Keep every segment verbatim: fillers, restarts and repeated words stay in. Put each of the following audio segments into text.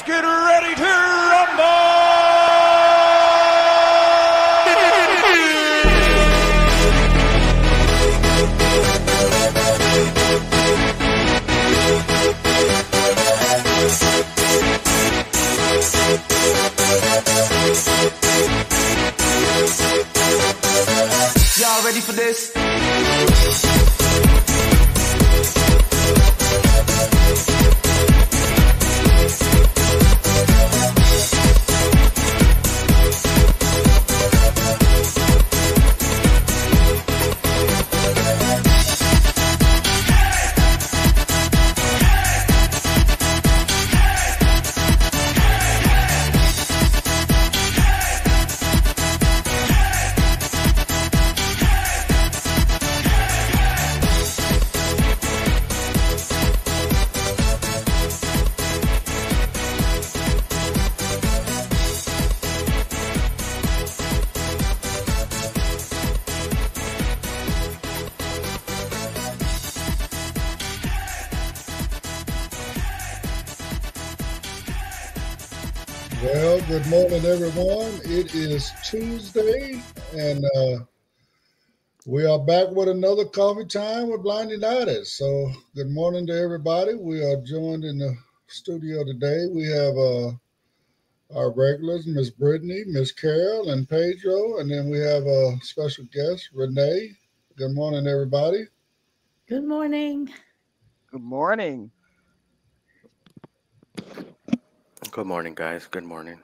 get ready to rumble! Y'all ready for this? Well, good morning, everyone. It is Tuesday, and uh, we are back with another coffee time with Blind United. So, good morning to everybody. We are joined in the studio today. We have uh, our regulars, Miss Brittany, Miss Carol, and Pedro, and then we have a special guest, Renee. Good morning, everybody. Good morning. Good morning. Good morning, guys. Good morning.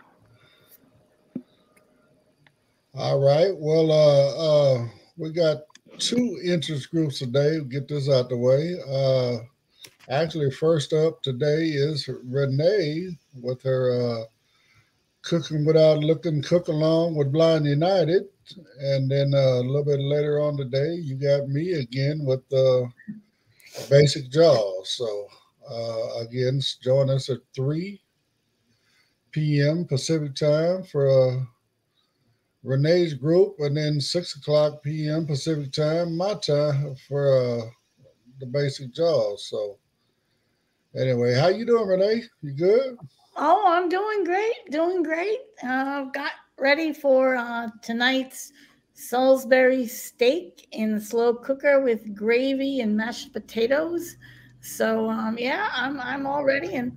All right. Well, uh, uh, we got two interest groups today. We'll get this out the way. Uh, actually, first up today is Renee with her uh, Cooking Without Looking Cook Along with Blind United. And then uh, a little bit later on today, you got me again with uh, Basic Jaws. So, uh, again, join us at three p.m. Pacific time for uh, Renee's group, and then six o'clock p.m. Pacific time, my time, for uh, the Basic Jaws. So, anyway, how you doing, Renee? You good? Oh, I'm doing great. Doing great. Uh, got ready for uh, tonight's Salisbury steak in the slow cooker with gravy and mashed potatoes. So, um, yeah, I'm I'm all ready. And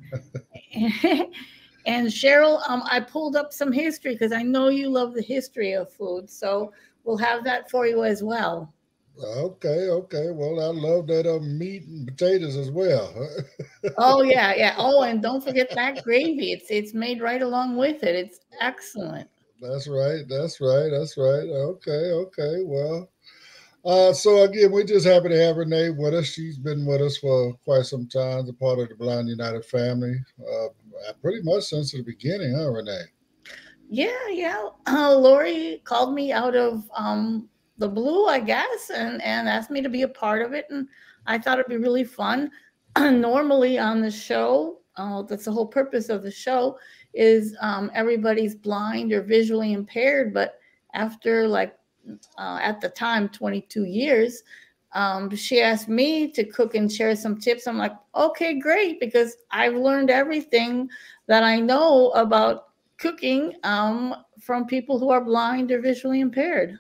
and Cheryl, um, I pulled up some history because I know you love the history of food. So we'll have that for you as well. Okay, okay. Well, I love that uh, meat and potatoes as well. Oh yeah, yeah. Oh, and don't forget that gravy. It's it's made right along with it. It's excellent. That's right. That's right. That's right. Okay, okay. Well, uh, so again, we're just happy to have Renee with us. She's been with us for quite some time, a part of the Blind United family, uh, pretty much since the beginning, huh, Renee? Yeah, yeah. Uh, Lori called me out of um, the blue, I guess, and, and asked me to be a part of it. And I thought it'd be really fun. Normally on the show, uh, that's the whole purpose of the show, is um, everybody's blind or visually impaired. But after, like, uh, at the time, twenty-two years, um, she asked me to cook and share some tips. I'm like, okay, great, because I've learned everything that I know about cooking um, from people who are blind or visually impaired.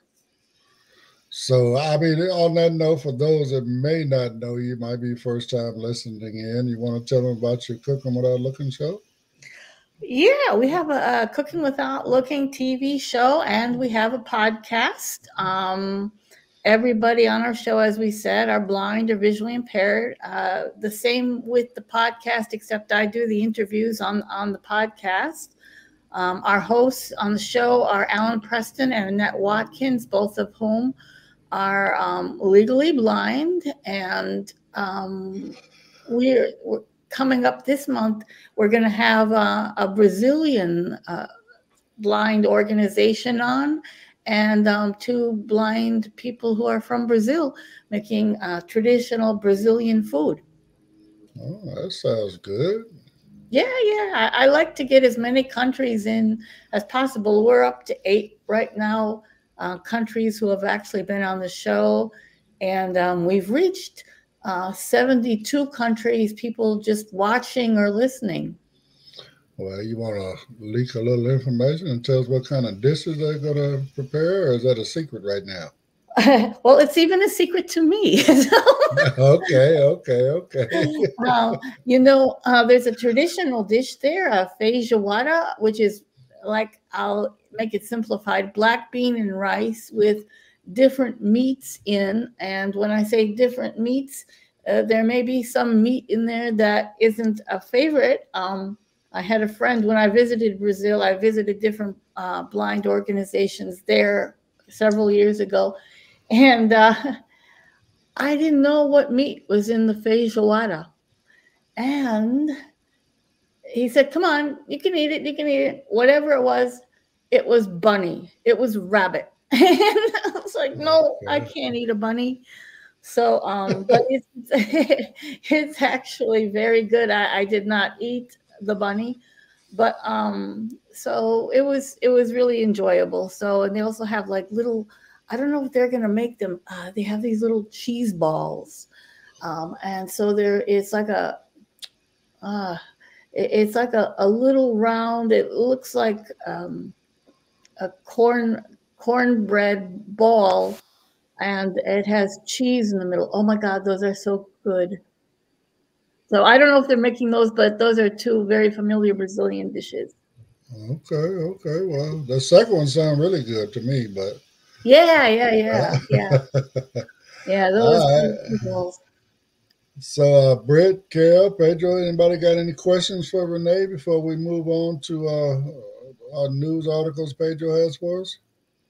So, I mean, on that note, for those that may not know, you might be first time listening in. You want to tell them about your Cooking Without Looking show? Yeah, we have a, a Cooking Without Looking T V show, and we have a podcast. Um, everybody on our show, as we said, are blind or visually impaired. Uh, the same with the podcast, except I do the interviews on, on the podcast. Um, our hosts on the show are Alan Preston and Annette Watkins, both of whom are um, legally blind. And um, we're, we're coming up this month, we're going to have a, a Brazilian uh, blind organization on, and um, two blind people who are from Brazil making uh, traditional Brazilian food. Oh, that sounds good. Yeah, yeah. I, I like to get as many countries in as possible. We're up to eight right now, uh, countries who have actually been on the show. And um, we've reached uh, seventy-two countries, people just watching or listening. Well, you want to leak a little information and tell us what kind of dishes they're going to prepare, or is that a secret right now? Well, it's even a secret to me. Okay, okay, okay. uh, you know, uh, there's a traditional dish there, a feijoada, which is like, I'll make it simplified, black bean and rice with different meats in. And when I say different meats, uh, there may be some meat in there that isn't a favorite. Um, I had a friend when I visited Brazil, I visited different uh, blind organizations there several years ago. And uh, I didn't know what meat was in the feijoada. And he said, come on, you can eat it, you can eat it. Whatever it was, it was bunny. It was rabbit. And I was like, no, I Okay. can't eat a bunny. So, um, but it's it's actually very good. I, I did not eat the bunny, but um, so it was it was really enjoyable. So, and they also have like little, I don't know if they're gonna make them. Uh, they have these little cheese balls, um, and so there it's like a uh, it- it's like a, a little round. It looks like um, a corn cornbread ball, and it has cheese in the middle. Oh my God, those are so good. So I don't know if they're making those, but those are two very familiar Brazilian dishes. Okay, okay. Well, the second one sounds really good to me, but Yeah, yeah, yeah, yeah, uh, yeah. Those, all those right. balls. So, uh, Britt, Carol, Pedro, anybody got any questions for Renee before we move on to uh, our news articles Pedro has for us?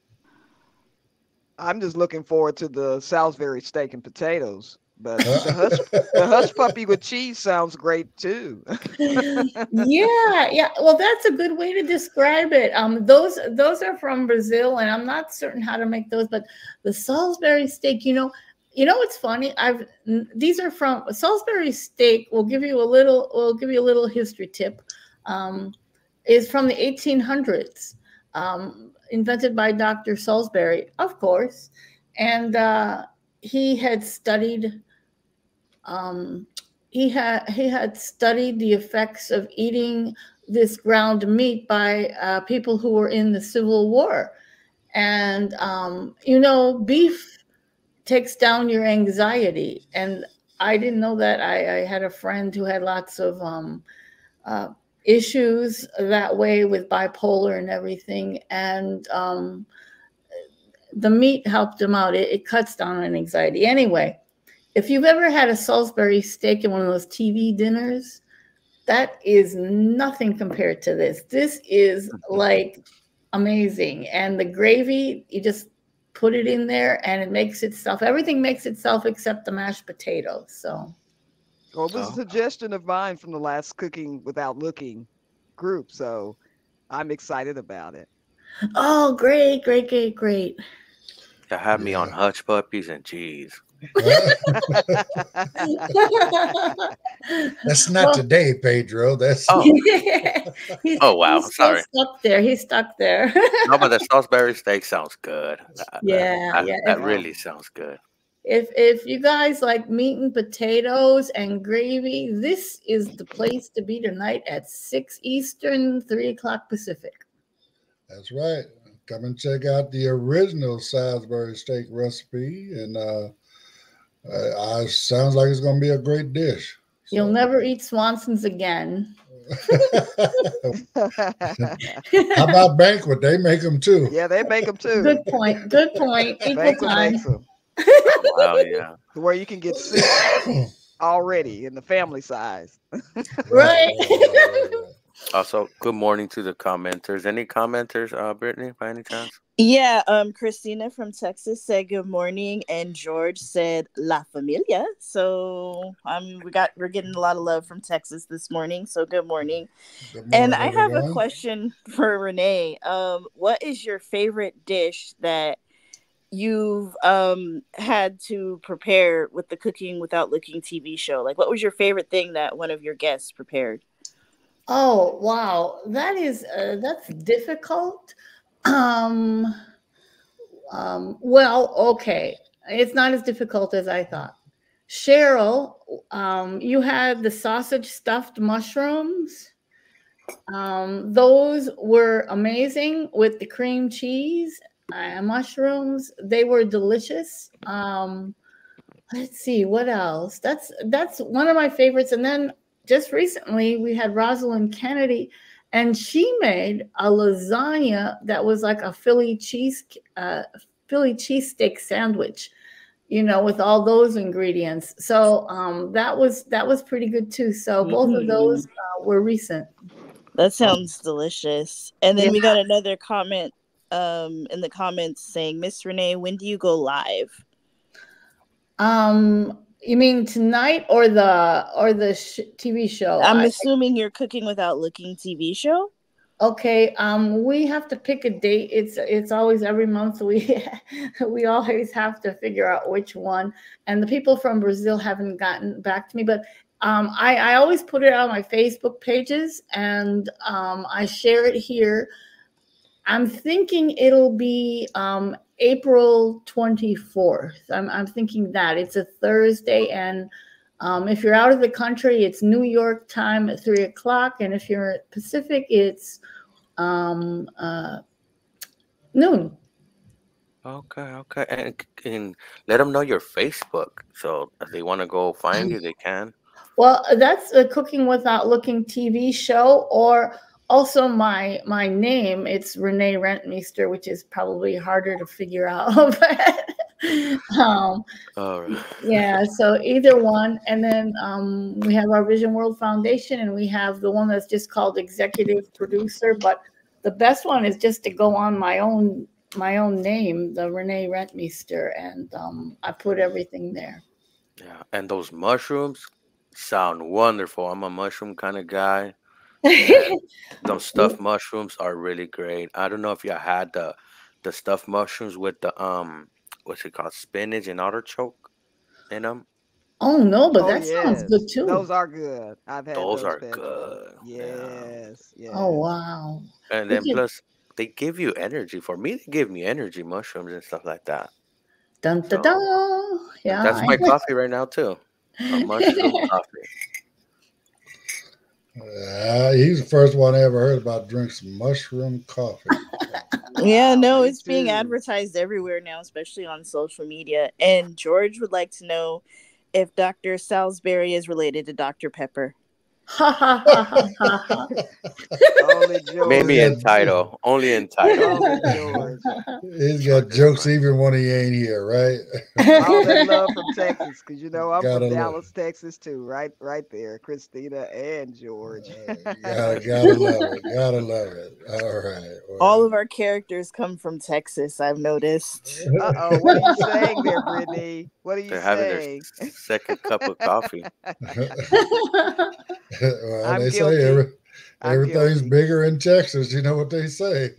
I'm just looking forward to the Salisbury steak and potatoes. But the Uh, hush the hush puppy with cheese sounds great too. Yeah, yeah. Well, that's a good way to describe it. Um, those those are from Brazil, and I'm not certain how to make those, but the Salisbury steak, you know, you know what's funny? I've n- these are from Salisbury steak. Will give you a little. Will give you a little history tip. Um, is from the eighteen hundreds, um, invented by Doctor Salisbury, of course, and uh, he had studied um, he had he had studied the effects of eating this ground meat by uh, people who were in the Civil War, and um, you know, beef takes down your anxiety. And I didn't know that. I, I had a friend who had lots of um, uh, issues that way with bipolar and everything, and um, the meat helped him out. It, it cuts down on anxiety. Anyway, if you've ever had a Salisbury steak in one of those T V dinners, that is nothing compared to this. This is like amazing. And the gravy, you just put it in there and it makes itself, everything makes itself except the mashed potatoes. So, Well, it was a Oh, suggestion of mine from the last Cooking Without Looking group, so I'm excited about it. oh, great, great, great, great. you had me on yeah. hush puppies and cheese. That's not Well, today, Pedro. That's Oh, he's, oh wow. he's still Sorry. stuck there. He's stuck there. No, but the Salisbury steak sounds good. That, that, Yeah, that, yeah. that If Yeah. really sounds good. If if you guys like meat and potatoes and gravy, this is the place to be tonight at six Eastern, three o'clock Pacific. that's right. Come and check out the original Salisbury steak recipe, and uh, uh, uh, sounds like it's going to be a great dish. You'll So, never eat Swanson's again. how about banquet? They make them too. Yeah, they make them Good too. point. Good point. Equal Banquet time. makes them Wow, yeah. to where you can get six right, already in the family size. right, Right. right, right, right. Also, good morning to the commenters. Any commenters, uh, Brittany, by any chance? Yeah, um, Christina from Texas said good morning, and George said La Familia. So um, we got we're getting a lot of love from Texas this morning. So good morning. Good And morning, I have a everyone. question for Renee. Um, what is your favorite dish that you've um had to prepare with the Cooking Without Looking T V show? Like, what was your favorite thing that one of your guests prepared? Oh, wow. That is uh, that's difficult. Um, um, well, okay. It's not as difficult as I thought. Cheryl, um, you had the sausage stuffed mushrooms. Um, those were amazing with the cream cheese and mushrooms. They were delicious. Um, let's see what else. That's that's one of my favorites. And then just recently we had Rosalind Kennedy, and she made a lasagna that was like a Philly cheese uh, Philly cheesesteak sandwich, you know, with all those ingredients. So um, that was that was pretty good too. So both of those Mm, uh, were recent. that sounds delicious. And then Yeah. we got another comment um in the comments saying, Miss Renee, when do you go live? Um, you mean tonight or the or the sh- T V show? I'm I, assuming you're Cooking Without Looking T V show. okay. Um, we have to pick a date. It's it's always every month. We we always have to figure out which one. And the people from Brazil haven't gotten back to me, but um, I I always put it on my Facebook pages, and um, I share it here. I'm thinking it'll be um, April twenty-fourth. I'm, I'm thinking that it's a Thursday. And um, if you're out of the country, it's New York time at three o'clock. And if you're Pacific, it's um, uh, noon. Okay, okay, and, and let them know your Facebook. So if they want to go find you, they can. Well, that's a Cooking Without Looking T V show, or also my my name. It's Renee Rentmeester, which is probably harder to figure out. But, um, All right. yeah, so either one. And then um, we have our Vision World Foundation, and we have the one that's just called Executive Producer. But the best one is just to go on my own my own name, the Renee Rentmeester, and um, I put everything there. Yeah, and those mushrooms sound wonderful. I'm a mushroom kind of guy, and those stuffed mushrooms are really great. I don't know if you had the the stuffed mushrooms with the um what's it called, spinach and artichoke in them. Oh no, but Oh that sounds good yes, too. those are good. I've had Those those are vegetables. good. Yeah, Yes, Oh yes. wow. and We then could plus they give you energy. For me, they give me energy, mushrooms and stuff like that. dun dun So, dun. and Yeah. that's my coffee right now too, a mushroom coffee. Uh, he's the first one I ever heard about drink some mushroom coffee. Yeah, Wow, no, me it's being too. advertised everywhere now, especially on social media. And George would like to know if Doctor Salisbury is related to Doctor Pepper. Ha ha ha ha ha ha. Only he's Maybe George. got in title, only in title. Only George. he's got George is jokes funny. even when he ain't here, right? All that love from Texas, because you know I'm Gotta from love, Dallas, Texas too. Right, right there, Christina and George. uh, gotta gotta love it, gotta love it. All right, All well, of our characters come from Texas, I've noticed. Uh oh, what are you saying there, Brittany? What are you They're having their saying? second cup of coffee. well, I'm they say every, guilty. I'm everything's guilty. bigger in Texas. You know what they say.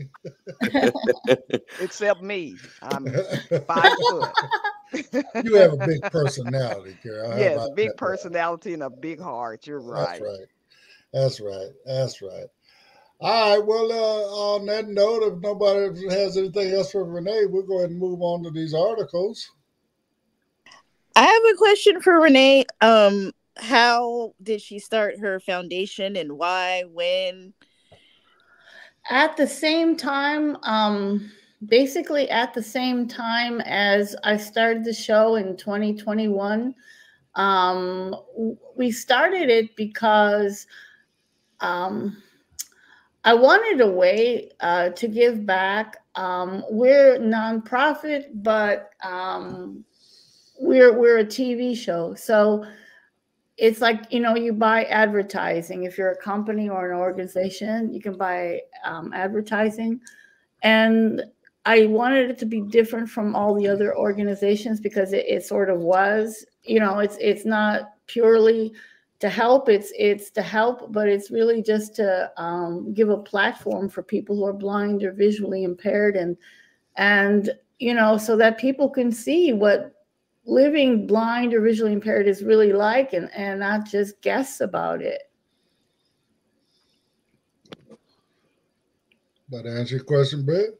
Except me. I'm five foot. You have a big personality, Carol. How Yes, about a big that? personality and a big heart. You're That's right. right. That's right. That's right. All right. Well, uh, on that note, if nobody has anything else for Renee, we'll go ahead and move on to these articles. I have a question for Renee. Um, how did she start her foundation and why, when? At the same time, um, basically at the same time as I started the show in twenty twenty-one, um, we started it because um, I wanted a way uh, to give back. Um, we're nonprofit, but um, we're we're a T V show, so it's like, you know, you buy advertising. If you're a company or an organization, you can buy um, advertising. And I wanted it to be different from all the other organizations because it, it sort of was, you know, it's it's not purely to help. It's it's to help, but it's really just to um, give a platform for people who are blind or visually impaired, and and you know, so that people can see what living blind or visually impaired is really like, and and not just guess about it. That answer your question, Brett?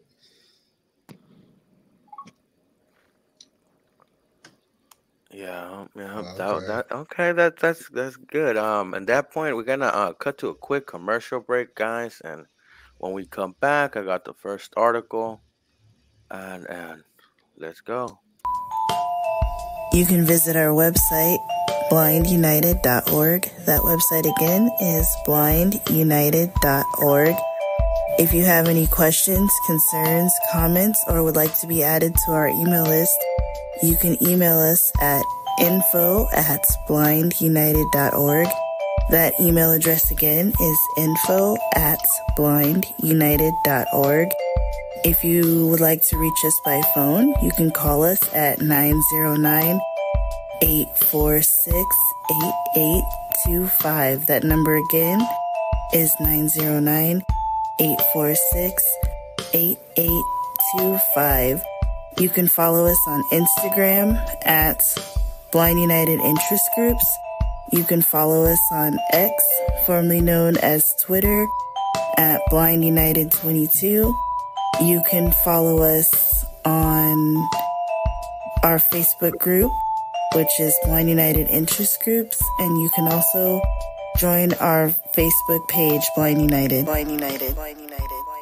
Yeah, yeah. That Okay. that okay. That that's that's good. Um, at that point, we're gonna uh cut to a quick commercial break, guys, and when we come back, I got the first article, and and let's go. You can visit our website, blind united dot org. That website again is blind united dot org. If you have any questions, concerns, comments, or would like to be added to our email list, you can email us at info at blind united dot org. That email address again is info at blind united dot org. If you would like to reach us by phone, you can call us at nine zero nine, eight four six, eight eight two five. That number again is nine zero nine, eight four six, eight eight two five. You can follow us on Instagram at Blind United Interest Groups. You can follow us on X, formerly known as Twitter, at Blind United twenty-two. You can follow us on our Facebook group, which is Blind United Interest Groups, and you can also join our Facebook page, Blind United. Blind United. Blind United.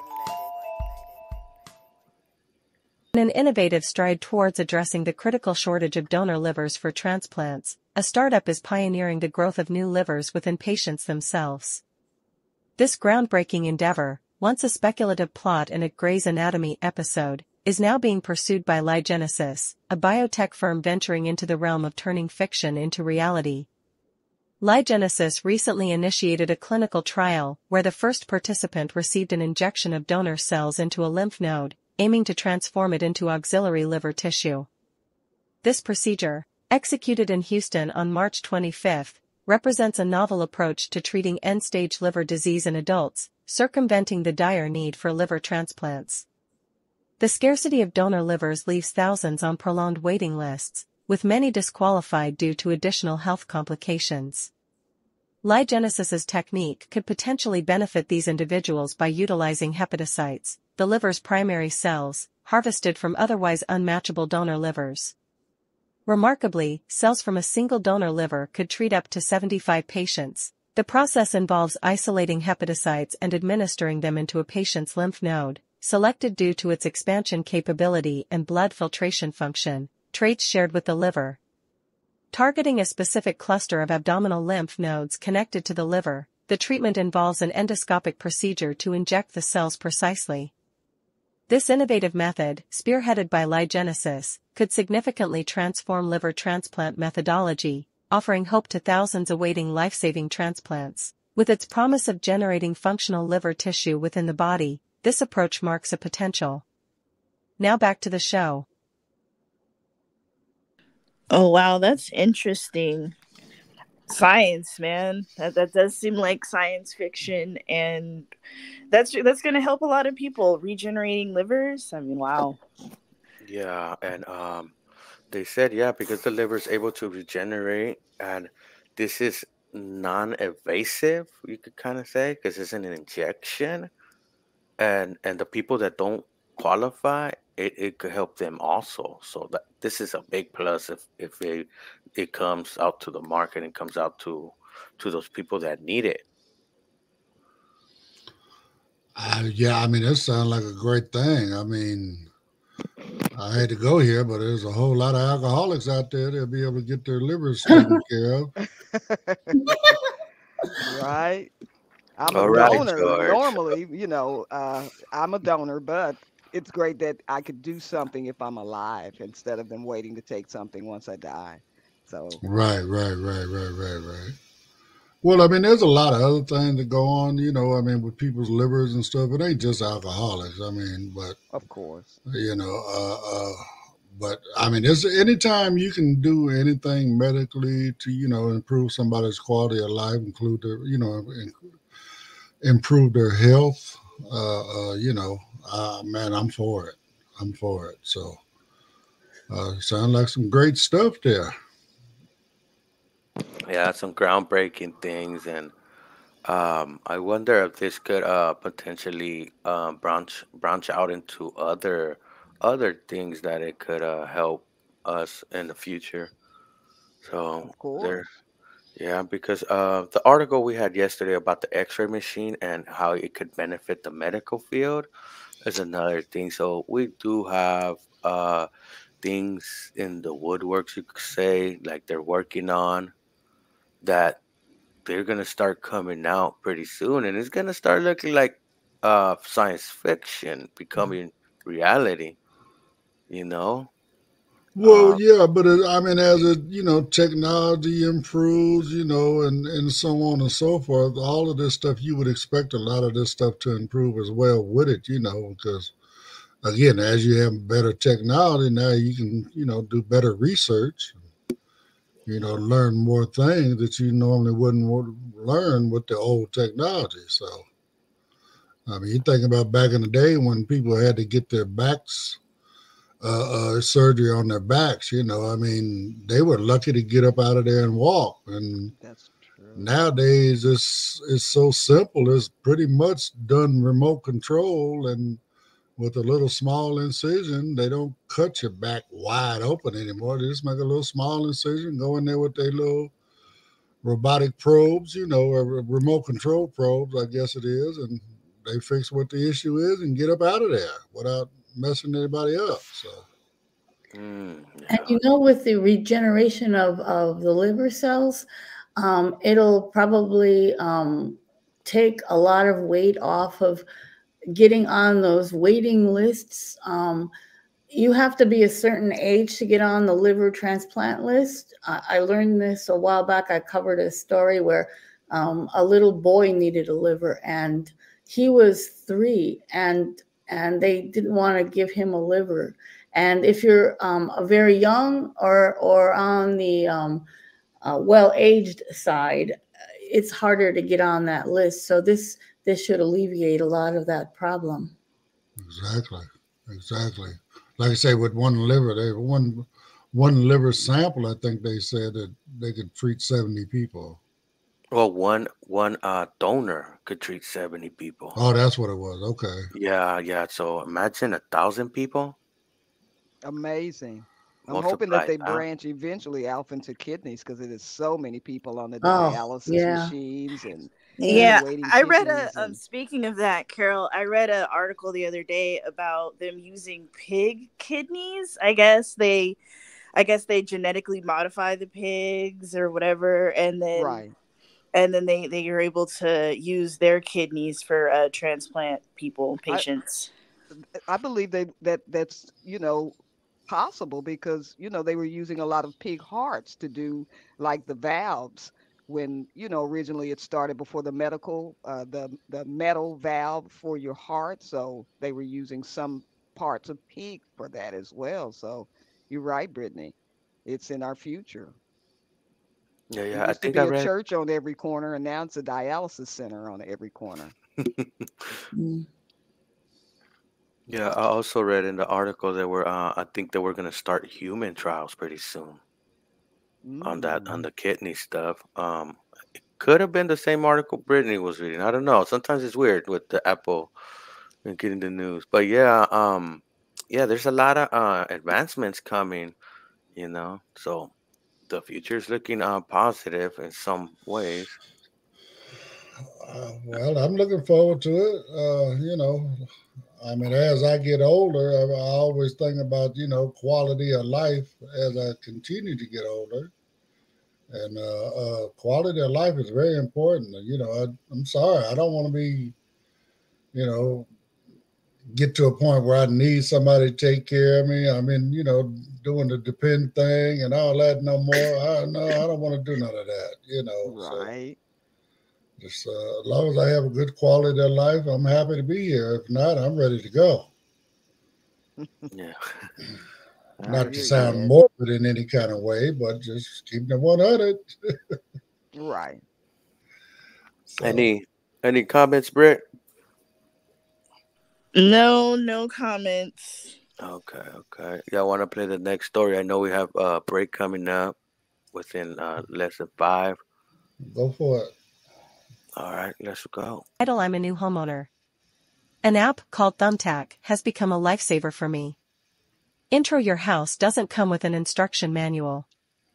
In an innovative stride towards addressing the critical shortage of donor livers for transplants, a startup is pioneering the growth of new livers within patients themselves. This groundbreaking endeavor, once a speculative plot in a Grey's Anatomy episode, is now being pursued by Ligenesis, a biotech firm venturing into the realm of turning fiction into reality. Ligenesis recently initiated a clinical trial where the first participant received an injection of donor cells into a lymph node, aiming to transform it into auxiliary liver tissue. This procedure, executed in Houston on March twenty-fifth, represents a novel approach to treating end-stage liver disease in adults, circumventing the dire need for liver transplants. The scarcity of donor livers leaves thousands on prolonged waiting lists, with many disqualified due to additional health complications. Ligenesis's technique could potentially benefit these individuals by utilizing hepatocytes, the liver's primary cells, harvested from otherwise unmatchable donor livers. Remarkably, cells from a single donor liver could treat up to seventy-five patients. The process involves isolating hepatocytes and administering them into a patient's lymph node, selected due to its expansion capability and blood filtration function, traits shared with the liver. Targeting a specific cluster of abdominal lymph nodes connected to the liver, the treatment involves an endoscopic procedure to inject the cells precisely. This innovative method, spearheaded by Ligenesis, could significantly transform liver transplant methodology, offering hope to thousands awaiting life-saving transplants. With its promise of generating functional liver tissue within the body, this approach marks a potential. Now back to the show. Oh wow, that's interesting. Science, man. That that does seem like science fiction, and that's that's going to help a lot of people regenerating livers. I mean, wow. Yeah, and um, they said yeah because the liver is able to regenerate, and this is non-invasive. You could kind of say because it's an injection, and and the people that don't qualify, it, it could help them also. So that this is a big plus if if it it comes out to the market and comes out to to those people that need it. Uh, yeah, I mean, it sounds like a great thing. I mean, I had to go here, but there's a whole lot of alcoholics out there that'll be able to get their livers taken care of. Right. I'm a All right, donor George. normally, you know, uh, I'm a donor, but it's great that I could do something if I'm alive instead of them waiting to take something once I die. So, Right, right, right, right, right, right. Well, I mean, there's a lot of other things that go on, you know, I mean, with people's livers and stuff. It ain't just alcoholics. I mean, but, of course. you know, uh, uh, but I mean, it's anytime you can do anything medically to, you know, improve somebody's quality of life, include their, you know, in, improve their health, uh, uh, you know, uh, man, I'm for it. I'm for it. So, uh, sound like some great stuff there. Yeah, some groundbreaking things, and um, I wonder if this could uh, potentially uh, branch branch out into other other things that it could uh, help us in the future. So Of there, course. yeah, because uh, the article we had yesterday about the X-ray machine and how it could benefit the medical field is another thing. So we do have uh things in the woodworks, you could say, like they're working on that they're gonna start coming out pretty soon, and it's gonna start looking like uh science fiction becoming reality. You know, Well, uh, yeah, but it, I mean, as it you know, technology improves, you know, and and so on and so forth. All of this stuff, you would expect a lot of this stuff to improve as well with it, you know, because again, as you have better technology, now you can you know do better research, you know, learn more things that you normally wouldn't learn with the old technology. So, I mean, you think about back in the day when people had to get their backs uh, uh, surgery on their backs. You know, I mean, they were lucky to get up out of there and walk. And That's true. nowadays, it's it's so simple. It's pretty much done remote control, and with a little small incision, they don't cut your back wide open anymore. They just make a little small incision, go in there with their little robotic probes, you know, or remote control probes, I guess it is, and they fix what the issue is and get up out of there without messing anybody up. So. mm, And yeah. you know, with the regeneration of, of the liver cells, um, it'll probably um, take a lot of weight off of getting on those waiting lists. Um, you have to be a certain age to get on the liver transplant list. I, I learned this a while back. I covered a story where um, a little boy needed a liver, and he was three, and and they didn't want to give him a liver. And if you're um, a very young or or on the um, uh, well-aged side, it's harder to get on that list. So this this should alleviate a lot of that problem. Exactly. Exactly. Like I say, with one liver, they one one liver sample. I think they said that they could treat seventy people. Well, one one uh donor could treat seventy people. Oh, that's what it was. Okay. Yeah, yeah. So imagine a thousand people. Amazing. I'm hoping that Multiply they that. branch eventually out into kidneys because it is so many people on the Oh, dialysis yeah, machines and in yeah. the Yeah, waiting I read a. kidneys Um, and speaking of that, Carol, I read an article the other day about them using pig kidneys. I guess they, I guess they genetically modify the pigs or whatever, and then right. and then they they are able to use their kidneys for uh, transplant people I patients. I believe they that that's you know possible because you know they were using a lot of pig hearts to do like the valves when you know originally it started before the medical uh, the the metal valve for your heart, so they were using some parts of pig for that as well. So you're right, Brittany, it's in our future. Yeah, It yeah. I used to think I be a read. church on every corner and now it's a dialysis center on every corner. Mm. Yeah, I also read in the article that we're. Uh, I think that we're gonna start human trials pretty soon on that on Mm. the kidney stuff. Um, it could have been the same article Brittany was reading. I don't know. Sometimes it's weird with the Apple and getting the news. But yeah, um, yeah, there's a lot of uh advancements coming. You know, so the future is looking uh positive in some ways. Uh, well, I'm looking forward to it. Uh, you know, I mean, as I get older, I, I always think about you know quality of life as I continue to get older, and uh, uh, quality of life is very important. You know, I, I'm sorry, I don't want to be you know get to a point where I need somebody to take care of me. I mean, you know, doing the depend thing and all that no more. I no, I don't want to do none of that. You know, so Right. just uh, as long as I have a good quality of life, I'm happy to be here. If not, I'm ready to go. Yeah, I Not to hear you, sound Ed. morbid in any kind of way, but just keeping it one hundred. Right. So, any any comments, Britt? No, no comments. Okay, okay. Y'all want to play the next story? I know we have a break coming up within uh, less than five. go for it. All right, let's go. Title: I'm a new homeowner. An app called Thumbtack has become a lifesaver for me. Intro: your house doesn't come with an instruction manual.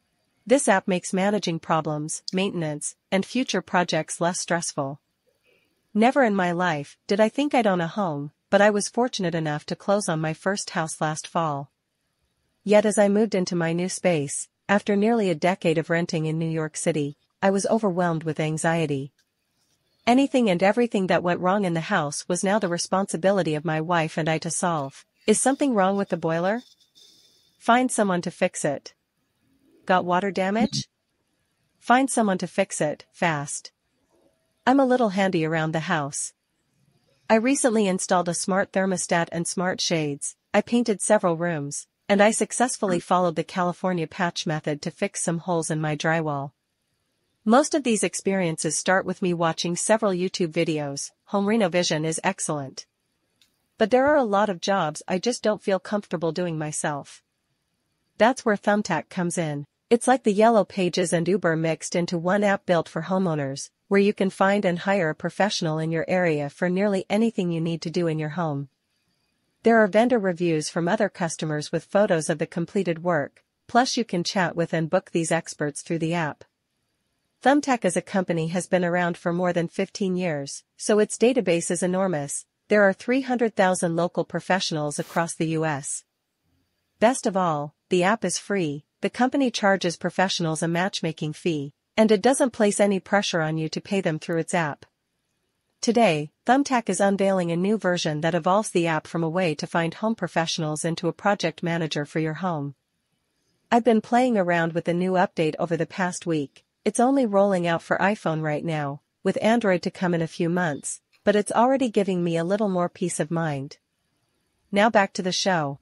This app makes managing problems, maintenance, and future projects less stressful. Never in my life did I think I'd own a home, but I was fortunate enough to close on my first house last fall. Yet as I moved into my new space, after nearly a decade of renting in New York City, I was overwhelmed with anxiety. Anything and everything that went wrong in the house was now the responsibility of my wife and I to solve. Is something wrong with the boiler? Find someone to fix it. Got water damage? Find someone to fix it, fast. I'm a little handy around the house. I recently installed a smart thermostat and smart shades, I painted several rooms, and I successfully followed the California patch method to fix some holes in my drywall. Most of these experiences start with me watching several YouTube videos. Home renovation is excellent. But there are a lot of jobs I just don't feel comfortable doing myself. That's where Thumbtack comes in. It's like the Yellow Pages and Uber mixed into one app built for homeowners, where you can find and hire a professional in your area for nearly anything you need to do in your home. There are vendor reviews from other customers with photos of the completed work, plus you can chat with and book these experts through the app. Thumbtack as a company has been around for more than fifteen years, so its database is enormous. There are three hundred thousand local professionals across the U S. Best of all, the app is free, the company charges professionals a matchmaking fee, and it doesn't place any pressure on you to pay them through its app. Today, Thumbtack is unveiling a new version that evolves the app from a way to find home professionals into a project manager for your home. I've been playing around with the new update over the past week. It's only rolling out for iPhone right now, with Android to come in a few months, but it's already giving me a little more peace of mind. Now back to the show.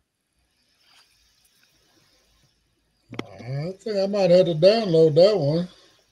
I think I might have to download that one.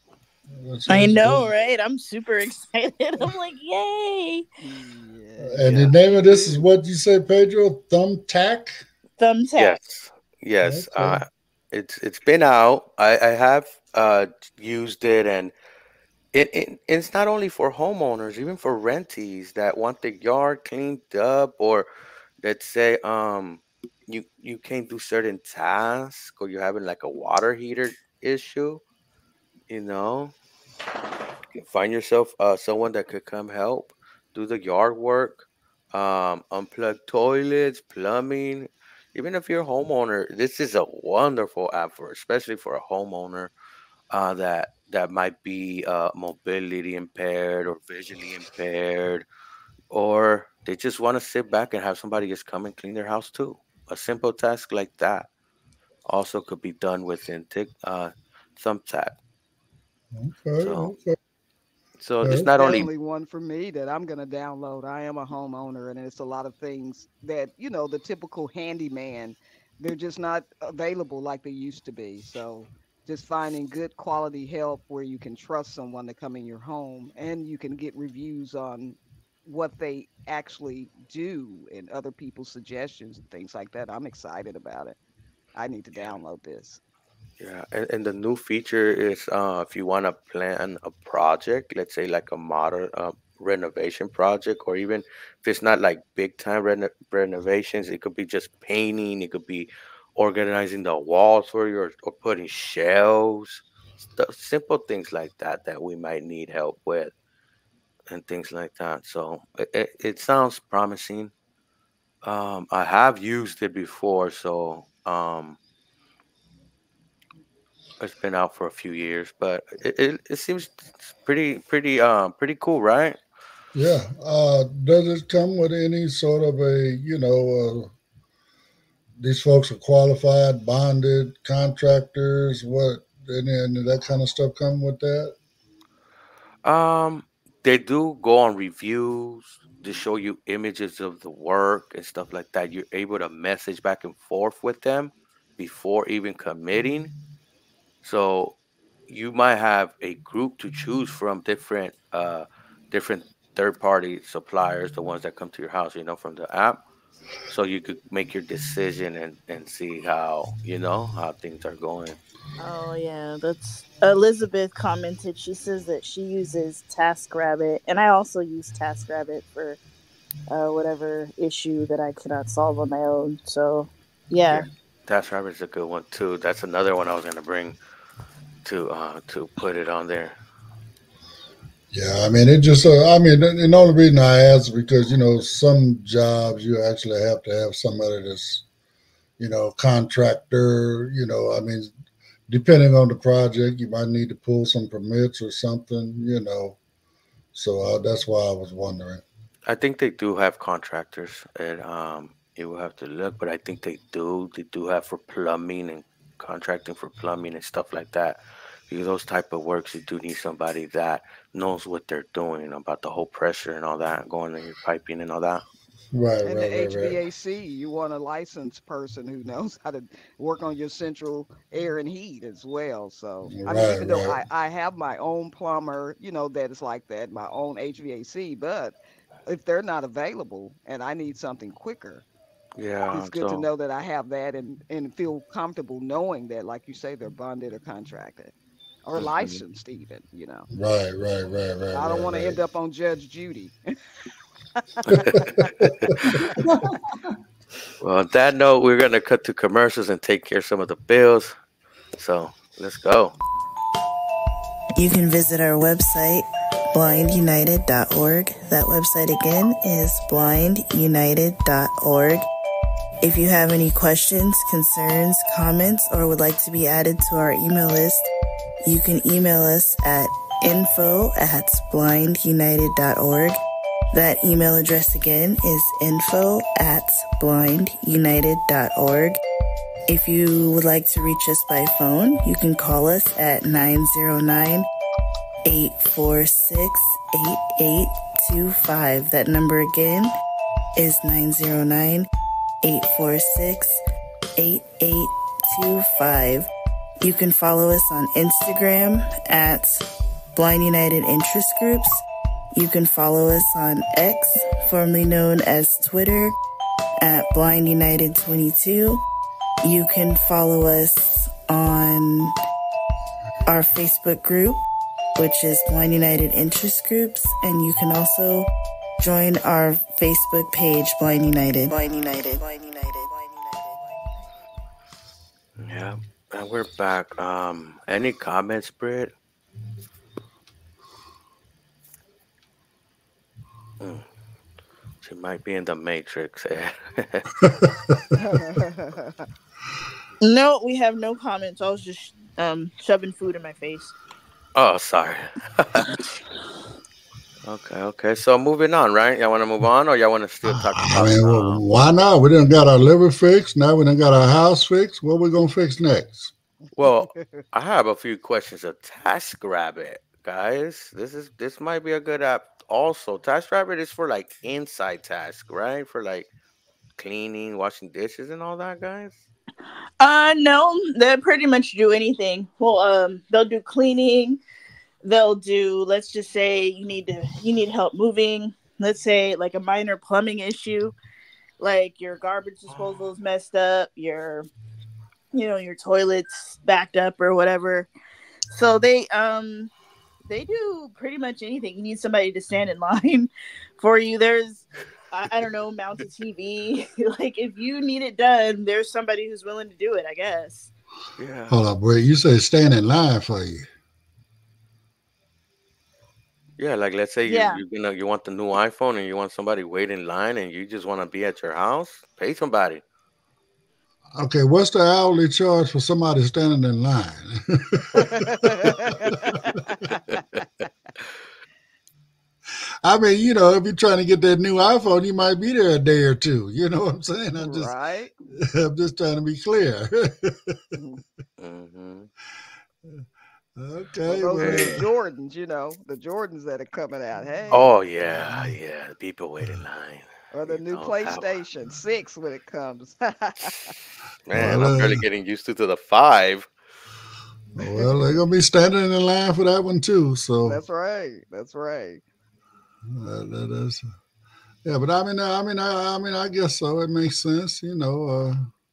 I know, right? I'm super excited. I'm like, yay! Yeah, And Yeah. the name of this is what you say, Pedro? Thumbtack? Thumbtack. Yes, yes. Okay. Uh, it's it's been out. I I have uh used it, and it, it it's not only for homeowners, even for rentees that want the yard cleaned up, or let's say um you you can't do certain tasks, or you're having like a water heater issue. You know, you find yourself uh someone that could come help do the yard work, um, unplug toilets, plumbing. Even if you're a homeowner, this is a wonderful app for, especially for a homeowner uh, that that might be uh, mobility impaired or visually impaired, or they just want to sit back and have somebody just come and clean their house too. A simple task like that also could be done within Tik uh, Thumbtack. Okay, So, okay. so Okay. it's It's not only definitely one for me that I'm gonna download. I am a homeowner, and it's a lot of things that you know the typical handyman, they're just not available like they used to be. So just finding good quality help where you can trust someone to come in your home, and you can get reviews on what they actually do and other people's suggestions and things like that. I'm excited about it. I need to yeah, download this. yeah, and, and the new feature is uh, if you want to plan a project, let's say like a modern uh, renovation project, or even if it's not like big time reno- renovations, it could be just painting, it could be organizing the walls for you, or, or putting shelves, stuff, simple things like that that we might need help with, and things like that. So it, it, it sounds promising. Um, I have used it before, so um, it's been out for a few years, but it, it, it seems pretty pretty um pretty cool, right? Yeah. Uh, does it come with any sort of a, you know, uh, these folks are qualified, bonded contractors? What, and then that kind of stuff come with that? Um, they do go on reviews to show you images of the work and stuff like that. You're able to message back and forth with them before even committing. So you might have a group to choose from, different uh different third party suppliers, the ones that come to your house, you know, from the app. So you could make your decision and and see how, you know, how things are going. Oh yeah, that's Elizabeth commented. She says that she uses TaskRabbit, and I also use TaskRabbit for uh, whatever issue that I cannot solve on my own. So Yeah, yeah, TaskRabbit is a good one too. That's another one I was gonna bring. to uh to put it on there. Yeah, I mean, it just, uh, I mean, and the only reason I ask is because, you know, some jobs you actually have to have somebody that's, you know, contractor, you know, I mean, depending on the project, you might need to pull some permits or something, you know. So uh, that's why I was wondering. I think they do have contractors, and um, you will have to look, but I think they do. They do have for plumbing and contracting for plumbing and stuff like that. Because those type of works, you do need somebody that knows what they're doing about the whole pressure and all that, going in your piping and all that. Right, And the right, right, right. H V A C, you want a licensed person who knows how to work on your central air and heat as well. So, I mean, Right, even though right. I, I have my own plumber, you know, that is like that, my own H V A C, but if they're not available and I need something quicker, Yeah, it's good to so know that I have that and, and feel comfortable knowing that, like you say, they're bonded or contracted or mhm. licensed even, you know. Right, right, right, right, I don't right, want to right. end up on Judge Judy. Well, on that note, we're gonna cut to commercials and take care of some of the bills. So let's go. You can visit our website, blind united dot org. That website again is blind united dot org. If you have any questions, concerns, comments, or would like to be added to our email list, you can email us at info at blind united dot org. That email address again is info at blind united dot org. If you would like to reach us by phone, you can call us at nine zero nine, eight four six, eight eight two five. That number again is nine zero nine, eight four six, eight eight two five. You can follow us on Instagram at Blind United Interest Groups. You can follow us on X, formerly known as Twitter, at Blind United twenty-two. You can follow us on our Facebook group, which is Blind United Interest Groups, and you can also join our Facebook page, Blind United. Blind United. Blind United. Blind United. Yeah, and we're back. Um, any comments, Britt? Mm, she might be in the Matrix. No, we have no comments. I was just um shoving food in my face. Oh, sorry. Okay, okay. So moving on, right? Y'all want to move on, or y'all want to still talk I about? mean, well, Um, why not? We done got our liver fixed. Now we done got our house fixed. What we gonna fix next? well, I have a few questions of TaskRabbit, guys. This is this might be a good app. Also, TaskRabbit is for like inside task, right? For like cleaning, washing dishes, and all that, guys. Uh no, they pretty much do anything. Well, um they'll do cleaning, they'll do, let's just say you need to you need help moving. Let's say like a minor plumbing issue, like your garbage disposal is messed up, your you know, your toilet's backed up or whatever. So they um they do pretty much anything. You need somebody to stand in line for you. There's I, I don't know, mount a T V. Like if you need it done, there's somebody who's willing to do it, I guess. Yeah. Hold up, wait. You say stand in line for you. Yeah, like let's say you Yeah. you you know you want the new iPhone and you want somebody wait in line and you just want to be at your house, pay somebody. Okay, what's the hourly charge for somebody standing in line? I mean, you know, if you're trying to get that new iPhone, you might be there a day or two. You know what I'm saying? I'm just, Right. I'm just trying to be clear. Mhm. Hmm. Well, Okay, those well, new Hey. Jordans, you know, the Jordans that are coming out. Hey, Oh yeah, yeah. People wait in line. or the You new know how? PlayStation six when it comes. Man, well, I'm barely uh, getting used to to the five. well, they're gonna be standing in line for that one too. So That's right. That's right. uh, that is, yeah. But I mean, I mean, I, I mean, I guess so. It makes sense, you know. Uh,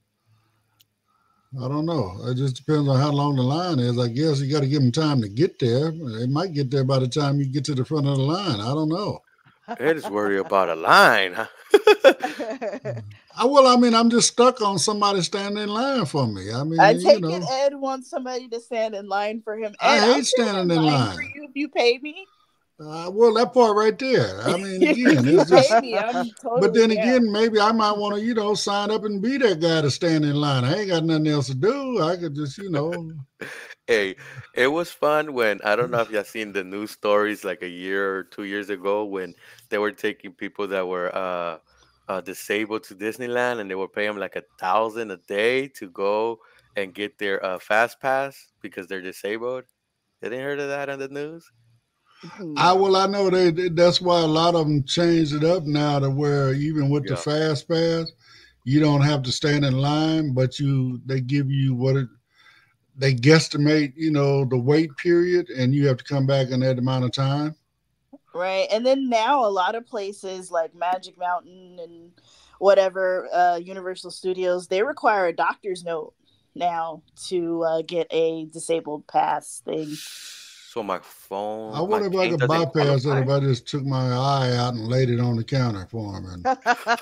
I don't know. It just depends on how long the line is. I guess you got to give them time to get there. They might get there by the time you get to the front of the line. I don't know. It is worry about a line, huh? I, well, I mean, I'm just stuck on somebody standing in line for me. I I mean, you take it know, Ed wants somebody to stand in line for him. I Ed, I'll hate stand standing in in line for line. you if you pay me. Uh, well, that part right there. I mean, If again, you it's pay just. me, I'm But totally then down. again, maybe I might want to, you know, sign up and be that guy to stand in line. I ain't got nothing else to do. I could just, you know. Hey, it was fun when I don't know if y'all seen the news stories like a year or two years ago when they were taking people that were uh, uh disabled to Disneyland and they were paying them like a thousand a day to go and get their uh, fast pass because they're disabled. You didn't heard of that on the news? I well, No. I know they. they- That's why a lot of them changed it up now to where even with the Yeah. fast pass, you don't have to stand in line, but you they give you what it they guesstimate, you know, the wait period, and you have to come back in that amount of time. Right. And then now a lot of places like Magic Mountain and whatever, uh, Universal Studios, they require a doctor's note now to uh, get a disabled pass thing. So my I phone, my wonder if I cane could doesn't bypass that qualify. if I just took my eye out and laid it on the counter for him. And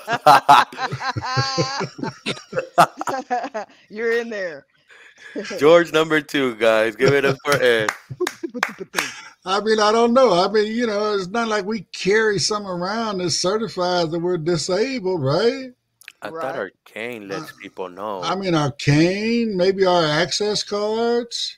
You're in there. George number two, guys, give it up for Ed. I mean, I don't know. I mean, you know, it's not like we carry some around that certifies that we're disabled, right? I thought Right. our cane I, lets people I know. mean, our cane, maybe our access cards.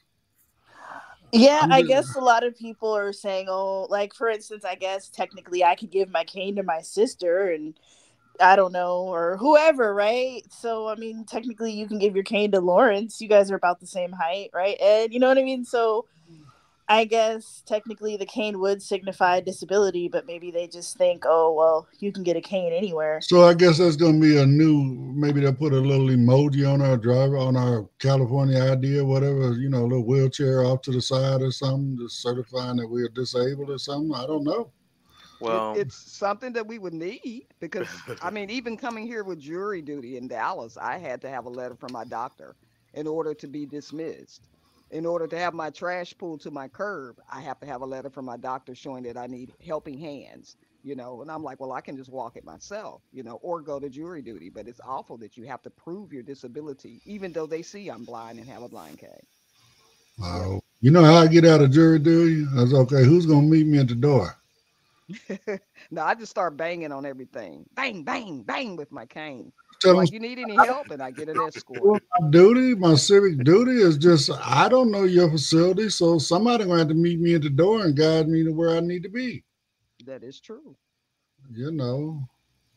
Yeah, I'm I just, guess a lot of people are saying, oh, like for instance, I guess technically I could give my cane to my sister and I don't know, or whoever, right? So, I mean, technically you can give your cane to Lawrence. You guys are about the same height, right? And you know what I mean? So, I guess technically the cane would signify disability, but maybe they just think, oh, well, you can get a cane anywhere. so I guess that's going to be a new, maybe they'll put a little emoji on our driver, on our California I D or whatever, you know, a little wheelchair off to the side or something, just certifying that we're disabled or something. I don't know. It, Well, it's something that we would need because, I mean, even coming here with jury duty in Dallas, I had to have a letter from my doctor in order to be dismissed. In order to have my trash pulled to my curb, I have to have a letter from my doctor showing that I need helping hands, you know. And I'm like, well, I can just walk it myself, you know, or go to jury duty. But it's awful that you have to prove your disability, even though they see I'm blind and have a blind cane. Yeah. Uh, you know how I get out of jury duty? I was okay. Who's going to meet me at the door? No, I just start banging on everything. Bang, bang, bang with my cane. I'm Tell them like, you need any help? And I get an escort. well, my duty, my civic duty is just I don't know your facility, so somebody gonna have to meet me at the door and guide me to where I need to be. That is true. You know,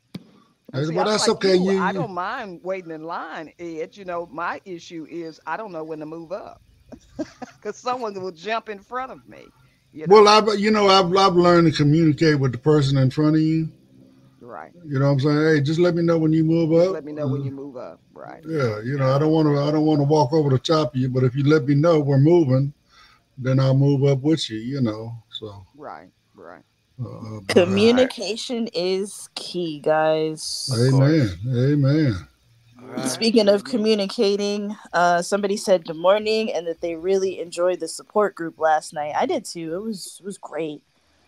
And see, but I'm that's like okay. you. You, I you don't mind waiting in line, Ed. You know, my issue is I don't know when to move up because someone will jump in front of me, you well, know. I you know I've I've learned to communicate with the person in front of you. Right. You know what I'm saying? Hey, just let me know when you move Just up. let me know when Uh, you move up. Right. yeah, you know I don't want to I don't want to walk over the top of you, but if you let me know we're moving, then I'll move up with you. You know, so. Right. Right. Uh, but all uh, right, Communication is key, of guys. amen, course. amen. All You're right. right. Speaking of Amen. communicating, uh, somebody said good morning and that they really enjoyed the support group last night. I did too. It was it was great.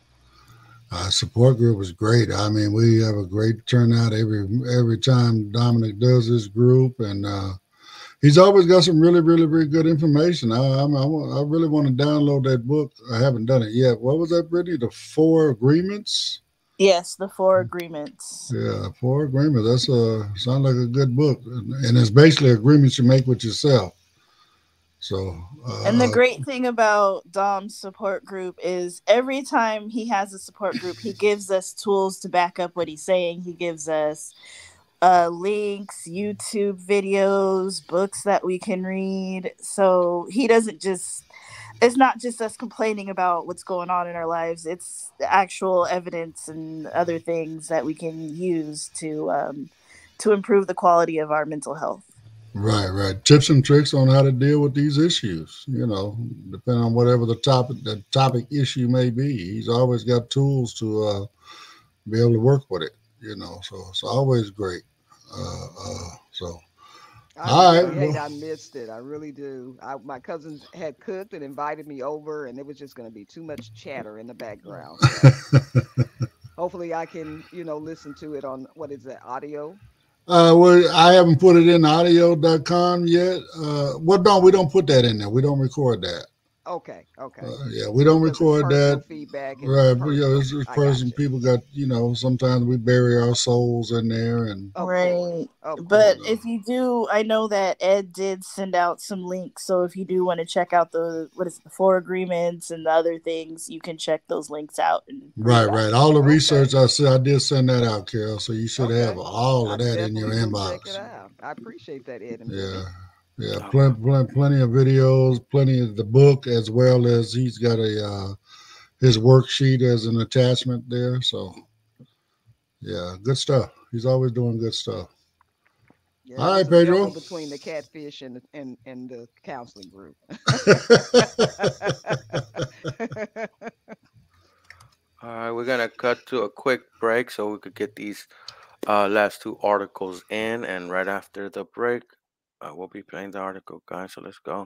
Our support group was great. I mean, we have a great turnout every every time Dominic does his group, and uh, he's always got some really, really, really good information. I, I, I, I really want to download that book. I haven't done it yet. What was that, Brittany? The Four Agreements. Yes, the four agreements. Yeah, Four Agreements. That's a sounds like a good book, and it's basically agreements you make with yourself. So, And the uh, great thing about Dom's support group is every time he has a support group, he gives us tools to back up what he's saying. He gives us uh, links, YouTube videos, books that we can read. So he doesn't just, it's not just us complaining about what's going on in our lives. It's actual evidence and other things that we can use to um, to improve the quality of our mental health. right, right. Tips and tricks on how to deal with these issues. You know, depending on whatever the topic the topic issue may be. He's always got tools to uh, be able to work with it. You know, so it's always great. Uh, uh, so, I all really right, hate well, I missed it. I really do. I, my cousins had cooked and invited me over, and it was just going to be too much chatter in the background. So hopefully I can, you know, listen to it on, what is that, audio? Uh, well, I haven't put it in audio dot com yet. Uh, well, no, we don't put that in there. We don't record that. Okay, okay. Uh, yeah, we don't Because it's record personal that. feedback and Right, but yeah, personal. this is I got person. you. People got, you know. Sometimes we bury our souls in there, and Of Right. course, of But course. if you do, I know that Ed did send out some links. So if you do want to check out the, what is it, the four agreements and the other things, you can check those links out. And right, right. All the Okay. research I said, I did send that out, Carol. So you should have Okay. all I of that in your definitely will check it inbox. out. I appreciate that, Ed and Yeah, Brittany. yeah. Okay. Plenty, plenty, plenty of videos, plenty of the book, as well as he's got a uh, his worksheet as an attachment there. So yeah, good stuff. He's always doing good stuff. Yeah, All it right, was a devil Pedro. between the catfish and the- and and the counseling group. All right, we're gonna cut to a quick break so we could get these uh, last two articles in, and right after the break, uh, we'll be playing the article, guys. So let's go.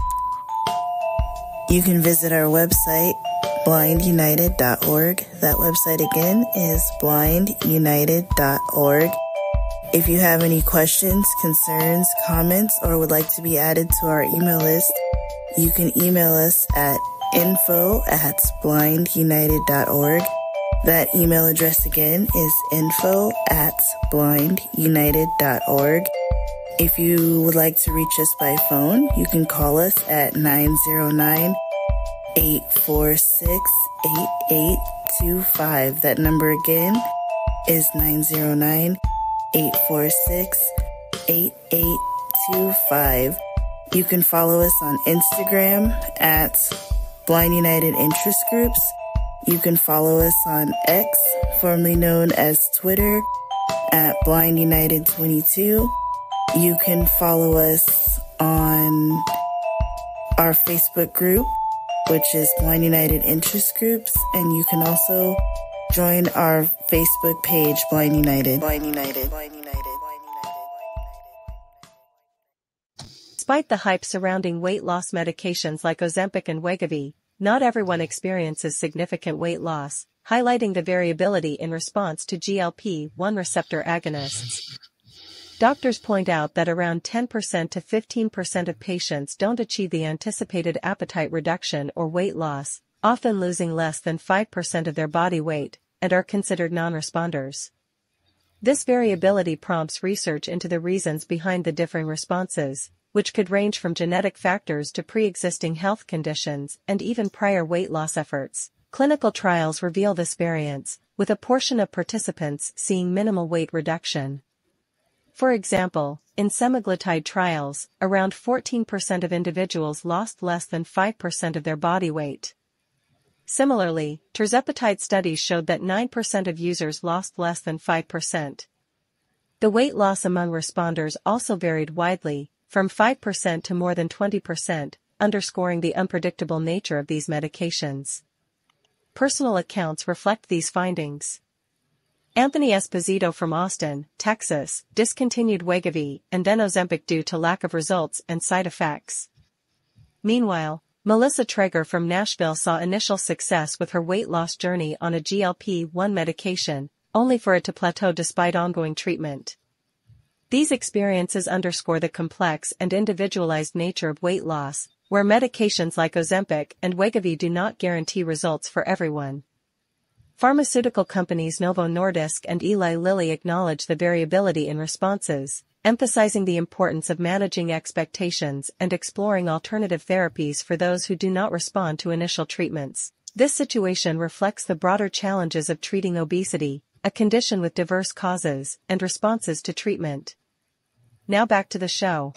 You can visit our website, blind united dot org. That website again is blind united dot org. If you have any questions, concerns, comments, or would like to be added to our email list, you can email us at info at blind united dot org. That email address again is info at blind united dot org. If you would like to reach us by phone, you can call us at nine zero nine, eight four six, eight eight two five. That number again is nine zero nine, eight four six, eight eight two five. You can follow us on Instagram at Blind United Interest Groups. You can follow us on X, formerly known as Twitter, at Blind United twenty-two. You can follow us on our Facebook group, which is Blind United Interest Groups, and you can also join our Facebook page, Blind United. Blind United. Blind United. Despite the hype surrounding weight loss medications like Ozempic and Wegovy, not everyone experiences significant weight loss, highlighting the variability in response to G L P one receptor agonists. Doctors point out that around ten percent to fifteen percent of patients don't achieve the anticipated appetite reduction or weight loss, often losing less than five percent of their body weight, and are considered non-responders. This variability prompts research into the reasons behind the differing responses, which could range from genetic factors to pre-existing health conditions and even prior weight loss efforts. Clinical trials reveal this variance, with a portion of participants seeing minimal weight reduction. For example, in semaglutide trials, around fourteen percent of individuals lost less than five percent of their body weight. Similarly, tirzepatide studies showed that nine percent of users lost less than five percent. The weight loss among responders also varied widely, from five percent to more than twenty percent, underscoring the unpredictable nature of these medications. Personal accounts reflect these findings. Anthony Esposito from Austin, Texas, discontinued Wegovy and then Ozempic due to lack of results and side effects. Meanwhile, Melissa Traeger from Nashville saw initial success with her weight loss journey on a G L P one medication, only for it to plateau despite ongoing treatment. These experiences underscore the complex and individualized nature of weight loss, where medications like Ozempic and Wegovy do not guarantee results for everyone. Pharmaceutical companies Novo Nordisk and Eli Lilly acknowledge the variability in responses, emphasizing the importance of managing expectations and exploring alternative therapies for those who do not respond to initial treatments. This situation reflects the broader challenges of treating obesity, a condition with diverse causes and responses to treatment. Now back to the show.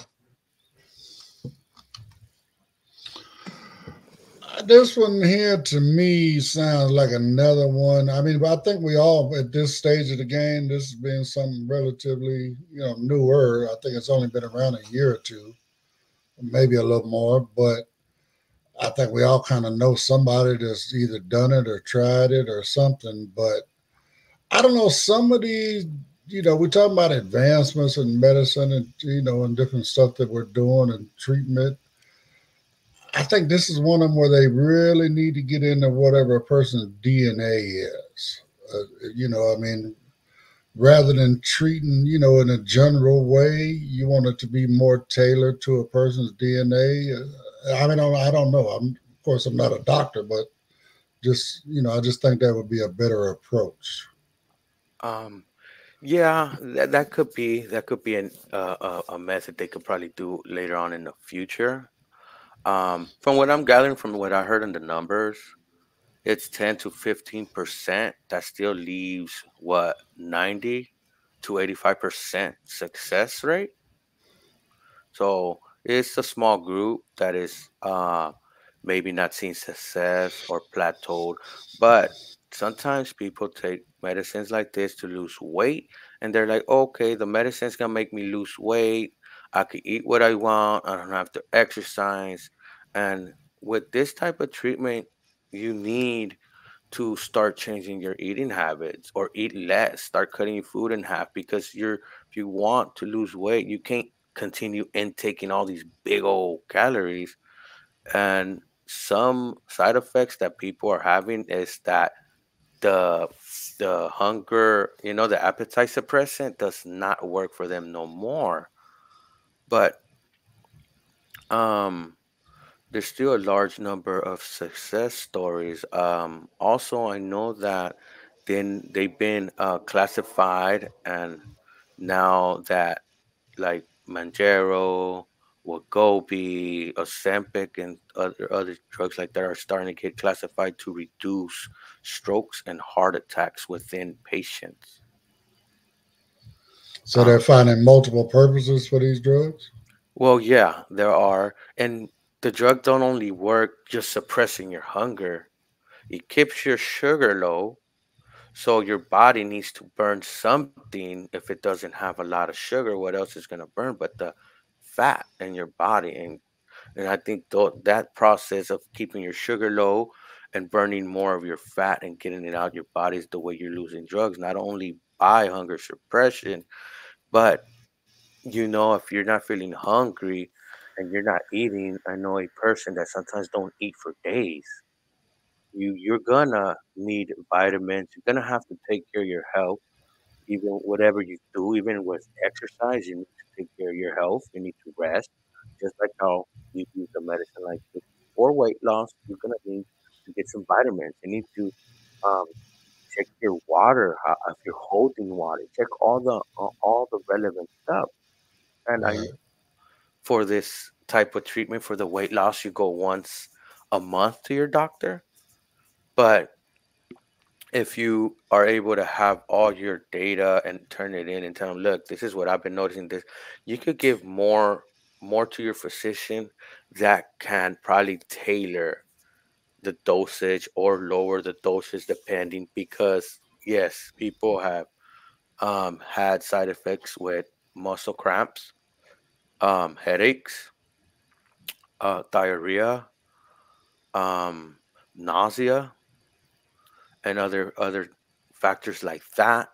This one here to me sounds like another one. I mean, but I think we all at this stage of the game, this has been something relatively, you know, newer. I think it's only been around a year or two, maybe a little more, but I think we all kind of know somebody that's either done it or tried it or something. But I don't know, some of these, you know, we're talking about advancements in medicine and, you know, and different stuff that we're doing and treatment. I think this is one of them where they really need to get into whatever a person's D N A is. Uh, you know, I mean, rather than treating, you know, in a general way, you want it to be more tailored to a person's D N A. Uh, I mean, I don't know. I'm, of course, I'm not a doctor, but just, you know, I just think that would be a better approach. Um, yeah, that, that could be that could be an, uh, a, a method they could probably do later on in the future. Um, from what I'm gathering from what I heard in the numbers, it's ten to fifteen percent. That still leaves what ninety to eighty-five percent success rate. So it's a small group that is uh, maybe not seeing success or plateaued, but sometimes people take medicines like this to lose weight, and they're like, okay, the medicine's gonna make me lose weight. I can eat what I want. I don't have to exercise. And with this type of treatment, you need to start changing your eating habits or eat less, start cutting your food in half because you're if you want to lose weight, you can't continue intaking all these big old calories. And some side effects that people are having is that the the hunger, you know, the appetite suppressant does not work for them no more. But um there's still a large number of success stories. Um, also, I know that then they've been uh, classified, and now that like Manjaro, Wegovy, Ozempic, and other other drugs like that are starting to get classified to reduce strokes and heart attacks within patients. So they're Um, finding multiple purposes for these drugs. well, yeah, there are, and the drug don't only work just suppressing your hunger. It keeps your sugar low, so your body needs to burn something. If it doesn't have a lot of sugar, what else is going to burn but the fat in your body? And and I think tho- that process of keeping your sugar low and burning more of your fat and getting it out your body is the way you're losing drugs, not only by hunger suppression, but you know, if you're not feeling hungry and you're not eating, I know a person that sometimes don't eat for days. You you're gonna need vitamins. You're gonna have to take care of your health, even whatever you do, even with exercise. You need to take care of your health. You need to rest, just like how you use a medicine like this for weight loss. You're gonna need to get some vitamins. You need to um, check your water, how, if you're holding water. Check all the all all the relevant stuff. And I Right. for this type of treatment for the weight loss, you go once a month to your doctor, but if you are able to have all your data and turn it in and tell them, look, this is what I've been noticing, this, you could give more more to your physician that can probably tailor the dosage or lower the dosage depending, because yes, people have um, had side effects with muscle cramps, um, headaches, uh, diarrhea, um, nausea, and other other factors like that.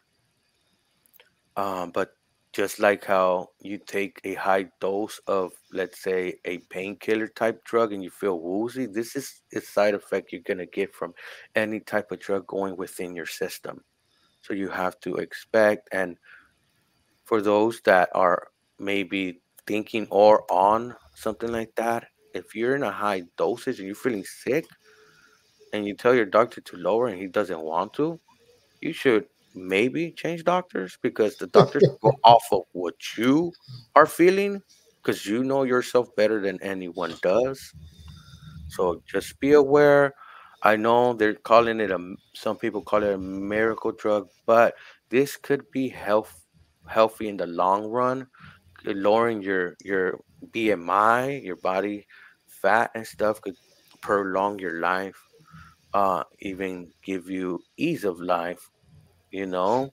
Um, but just like how you take a high dose of, let's say, a painkiller type drug and you feel woozy, this is a side effect you're gonna get from any type of drug going within your system. So you have to expect. And for those that are maybe thinking or on something like that, if you're in a high dosage and you're feeling sick and you tell your doctor to lower and he doesn't want to, you should maybe change doctors, because the doctors go off of what you are feeling, because you know yourself better than anyone does. So just be aware. I know they're calling it a m- some people call it a miracle drug, but this could be health healthy in the long run, uh, lowering your your B M I, your body fat and stuff could prolong your life, uh even give you ease of life, you know.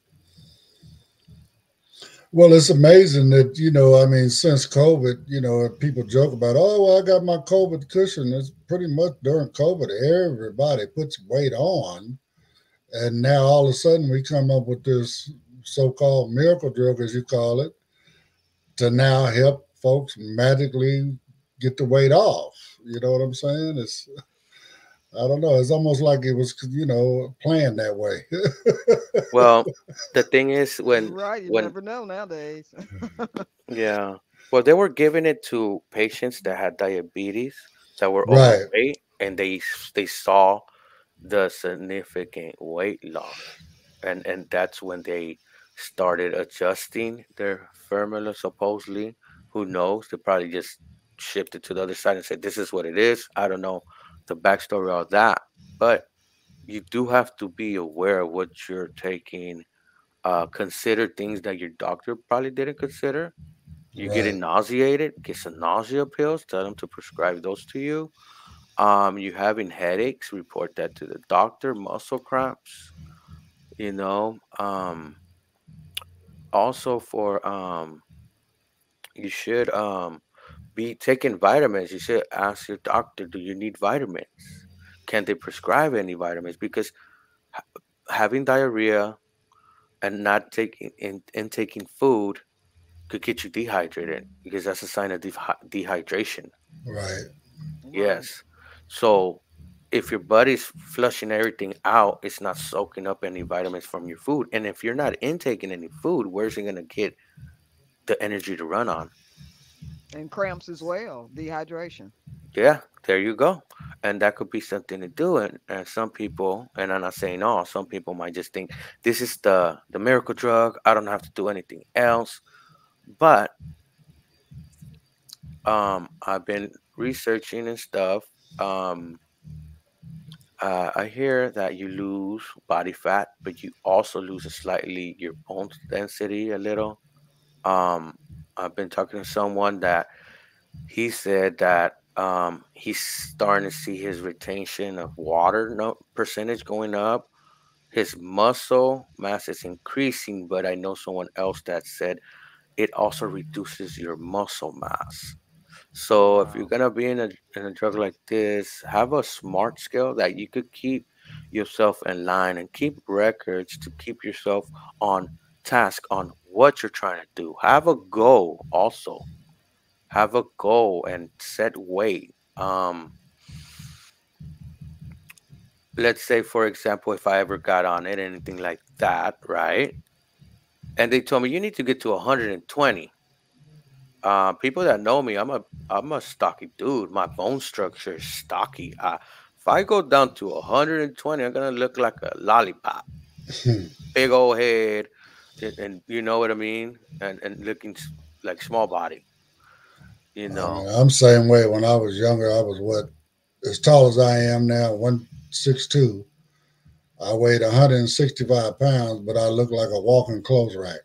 Well, it's amazing that, you know, I mean, since COVID, you know, people joke about, oh, well, I got my COVID cushion. It's pretty much during COVID, everybody puts weight on. And now all of a sudden we come up with this so called miracle drug, as you call it, to now help folks magically get the weight off. You know what I'm saying? It's I don't know. It's almost like it was, you know, planned that way. Well, the thing is You're when right. You when never know nowadays. yeah, well, they were giving it to patients that had diabetes that were Right, overweight, and they s- they saw the significant weight loss, and and that's when they started adjusting their formula. Supposedly, who knows? They probably just shifted to the other side and said, "This is what it is." I don't know the backstory of that, but you do have to be aware of what you're taking. Uh, consider things that your doctor probably didn't consider. You're right. getting nauseated, get some nausea pills, tell them to prescribe those to you. Um, you having headaches, report that to the doctor, muscle cramps, you know. Um, also for um you should um be taking vitamins. You should ask your doctor, do you need vitamins? Can they prescribe any vitamins? Because ha- having diarrhea and not taking in, in taking food could get you dehydrated because that's a sign of dehy- dehydration. Right. Right. Yes. So if your body's flushing everything out, it's not soaking up any vitamins from your food. And if you're not intaking any food, where's it going to get the energy to run on? And cramps as well. Dehydration. Yeah, there you go. And that could be something to do. And, and some people, and I'm not saying all, some people might just think this is the, the miracle drug. I don't have to do anything else. But um, I've been researching and stuff. Um, Uh, I hear that you lose body fat, but you also lose a slightly your bone density a little. Um, I've been talking to someone that he said that um, he's starting to see his retention of water no, percentage going up. His muscle mass is increasing, but I know someone else that said it also reduces your muscle mass. So if you're Wow. gonna be in a in a drug like this, have a smart skill that you could keep yourself in line and keep records to keep yourself on task on what you're trying to do. Have a goal also. Have a goal and set weight. Um, let's say for example, if I ever got on it, anything like that, right? And they told me you need to get to one hundred twenty. Uh, people that know me, I'm a I'm a stocky dude. My bone structure is stocky. Uh, if I go down to one hundred twenty, I'm gonna look like a lollipop, big old head, and, and you know what I mean, and and looking s- like small body. You I mean, know, I'm same way. When I was younger, I was what as tall as I am now, one six two. I weighed one hundred sixty-five pounds, but I look like a walking clothes rack.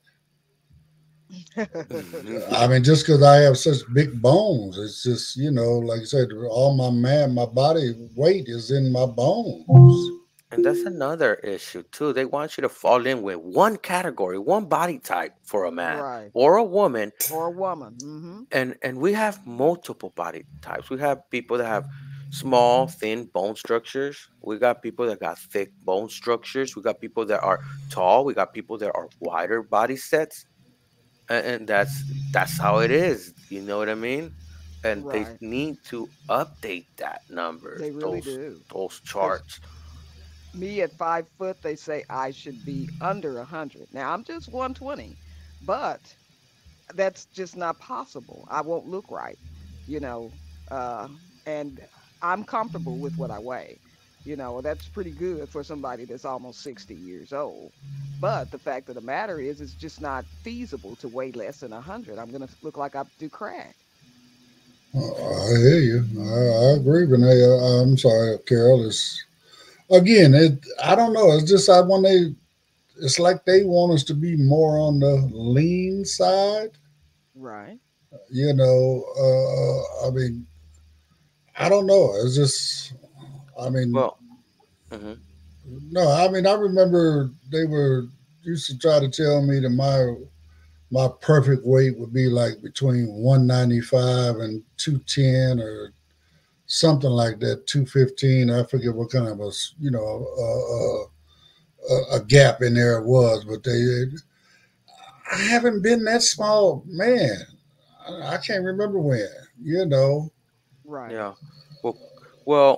I mean, just because I have such big bones, it's just you know, like I said, all my man, my body weight is in my bones. and that's another issue too. They want you to fall in with one category, one body type for a man Right. or a woman, Or a woman. Mm-hmm. and and we have multiple body types. We have people that have small, thin bone structures. We got people that got thick bone structures. We got people that are tall. We got people that are wider body sets, and, and that's that's how it is. You know what I mean? And they Right. need to update that numbers, They really those do. those Because charts. me at five foot, they say I should be under a hundred. Now I'm just one twenty, but that's just not possible. I won't look right, you know. Uh, and I'm comfortable with what I weigh. You know, that's pretty good for somebody that's almost sixty years old. But the fact of the matter is, it's just not feasible to weigh less than one hundred. I'm going to look like I do crack. I hear you. I, I agree, Renee. I, I'm sorry, Carol. It's again, it. I don't know. It's just I when they. It's like they want us to be more on the lean side. Right. You know, uh, I mean, I don't know. It's just, I mean, Well, hmm no, I mean, I remember they were used to try to tell me that my my perfect weight would be like between one ninety-five and two ten or something like that, two fifteen. I forget what kind of a, you know, a, a, a gap in there it was, but they, I haven't been that small, man. I, I can't remember when, you know. Right. yeah. Well, well.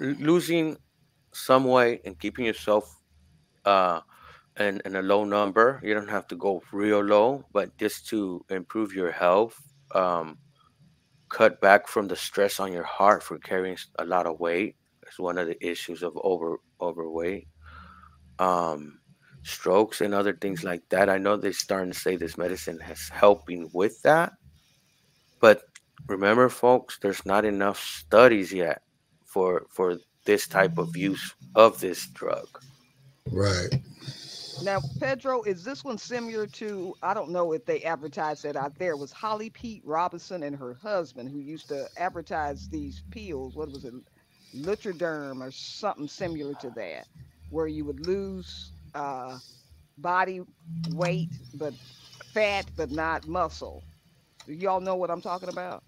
l- losing some weight and keeping yourself uh in, in a low number. You don't have to go real low, but just to improve your health, um, cut back from the stress on your heart for carrying s- a lot of weight. It's one of the issues of over overweight. Um, Strokes and other things like that. I know they're starting to say this medicine has helping with that, but remember, folks, there's not enough studies yet for for this type of use of this drug. Right. Now, Pedro, is this one similar to? I don't know if they advertised it out there. It was Holly Pete Robinson and her husband who used to advertise these pills. What was it, Lutriderm or something similar to that, where you would lose uh, body weight but fat but not muscle. Do y'all know what I'm talking about?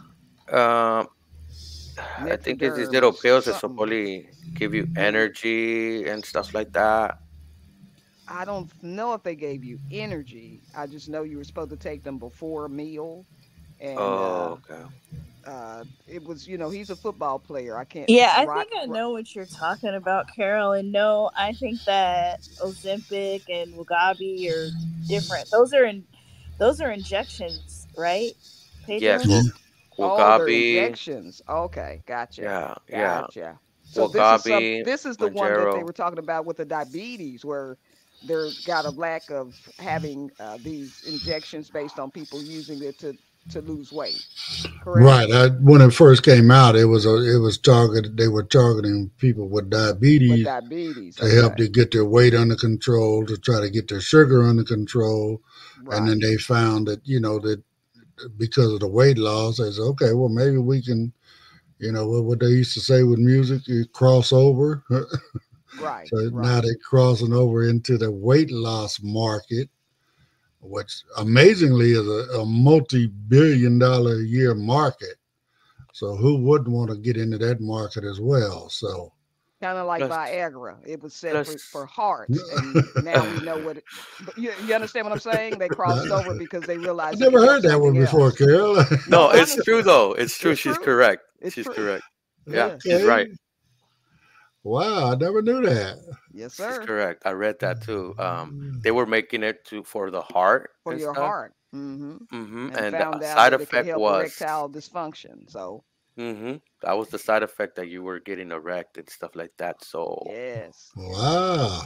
Um, I think it's these Nitroderm or little s- pills that something. supposedly give you Mm, energy and stuff like that. I don't know if they gave you energy. I just know you were supposed to take them before a meal, and Oh, uh, okay. uh, it was, you know, he's a football player. I can't. Yeah, I Right. think I know what you're talking about, Carol. And no, I think that Ozempic and Wegovy are different. Those are in those are injections, right? Yes, Pedro? Yeah. well, Oh, they're Wagabi. injections. Okay, gotcha, Yeah, yeah. gotcha. So this is some. Wagabi, This is the one that they Manjaro. were talking about with the diabetes, where they're got a lack of having uh, these injections based on people using it to to lose weight. Correct? Right. I, when it first came out, it was a, it was targeted. They were targeting people with With diabetes diabetes. to help Okay. to get their weight under control, to try to get their sugar under control. And then Right. they found that, you know, that because of the weight loss, they said, okay, well, maybe we can, you know, what, what they used to say with music, you cross over. Right. So now Right. they're crossing over into the weight loss market, which amazingly is a, a multi-billion dollar a year market. So who wouldn't want to get into that market as well? So Kind of like Plus, Viagra. It was set for, for plus, hearts, and now we know what. It, but you, you understand what I'm saying? They crossed over I because they realized it never could help heard that one something before, else. Carol. No, no, it's true honestly, though. It's true. it's She's true. correct. It's She's true. correct. Yeah, Yes. she's right. Okay. Wow, I never knew that. Yes, She's sir. correct. I read that too. Um, they were making it to for the heart For and your stuff. heart. Hmm. Hmm. And And the found out side that it could effect help was, erectile dysfunction. So hmm that was the side effect that you were getting erect and stuff like that. So, yes. Wow.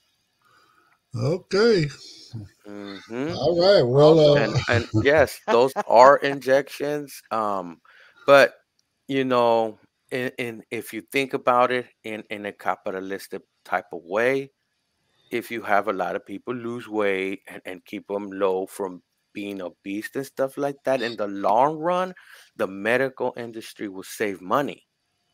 Okay. hmm All right. Well, Also, and uh, and yes, those are injections. Um, but you know, in, in if you think about it in in a capitalistic type of way, if you have a lot of people lose weight and, and keep them low from being obese and stuff like that, in the long run, the medical industry will save money.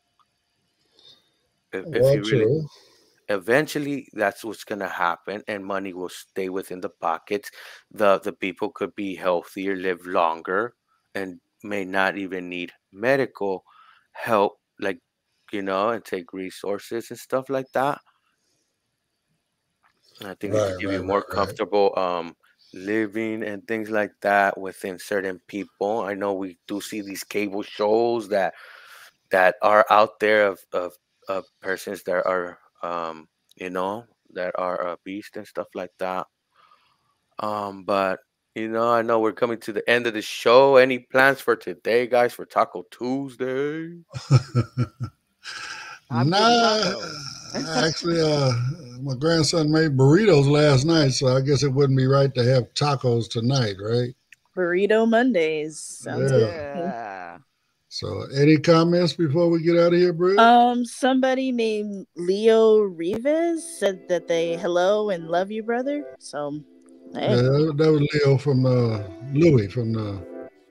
If, if well, you really, true. eventually, that's what's going to happen, and money will stay within the pockets. The the people could be healthier, live longer, and may not even need medical help, like, you know, and take resources and stuff like that. I think it Right, could give you right, more right, right. comfortable um living and things like that within certain people. I know we do see these cable shows that that are out there of of, of persons that are um you know that are obese and stuff like that. Um, but you know, I know we're coming to the end of the show. Any plans for today, guys, for Taco Tuesday? I'm getting Nah, tacos. actually, uh, my grandson made burritos last night, so I guess it wouldn't be right to have tacos tonight, right? Burrito Mondays. Sounds good Yeah. to me. Yeah. So, any comments before we get out of here, Britt? Um, somebody named Leo Rivas said that they hello and love you, brother. So, Yeah, hey, that, that was Leo from uh, Louis from the.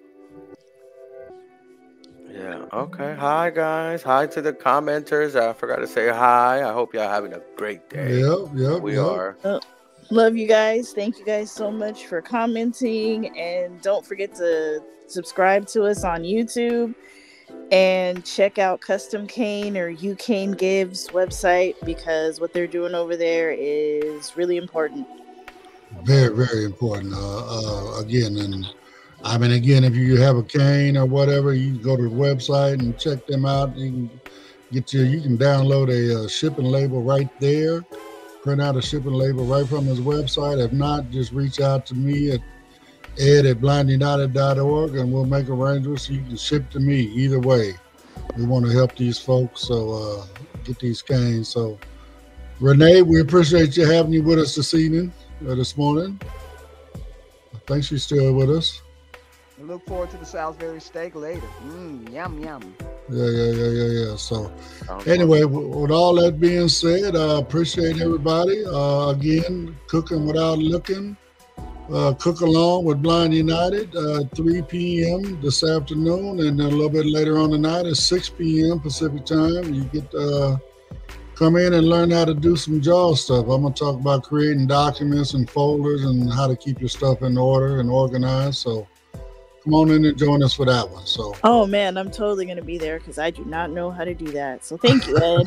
Yeah. Okay. Hi, guys. Hi to the commenters. I forgot to say hi. I hope y'all having a great day. Yep, yep, We yep. are. uh, love you guys. Thank you guys so much for commenting, and don't forget to subscribe to us on YouTube and check out Custom Cane or U Cane Gives website because what they're doing over there is really important. Very, very important. Uh, uh, again, and I mean, again, if you have a cane or whatever, you can go to the website and check them out. You can Get your, you can download a uh, shipping label right there. Print out a shipping label right from his website. If not, just reach out to me at ed at blind united dot org and we'll make arrangements so you can ship to me. Either way, we want to help these folks, so uh, get these canes. So, Ren'ee, we appreciate you having you with us this evening, uh, this morning. I think she's still with us. I look forward to the Salisbury steak later. Mmm, yum, yum. Yeah, yeah, yeah, yeah, yeah. So, anyway, with all that being said, I uh, appreciate everybody. Uh, again, Cooking Without Looking. Uh, cook along with Blind United, uh, three p.m. this afternoon, and then a little bit later on tonight at six p.m. Pacific time. You get uh, come in and learn how to do some JAWS stuff. I'm going to talk about creating documents and folders and how to keep your stuff in order and organized. So come on in and join us for that one. So. Oh man, I'm totally going to be there because I do not know how to do that. So thank you, Ed.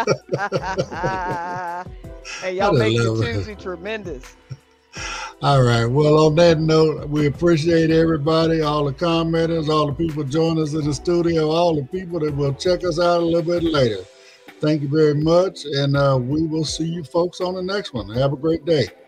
Hey, y'all make your Tuesday tremendous. All right. Well, on that note, we appreciate everybody, all the commenters, all the people joining us in the studio, all the people that will check us out a little bit later. Thank you very much, and uh, we will see you folks on the next one. Have a great day.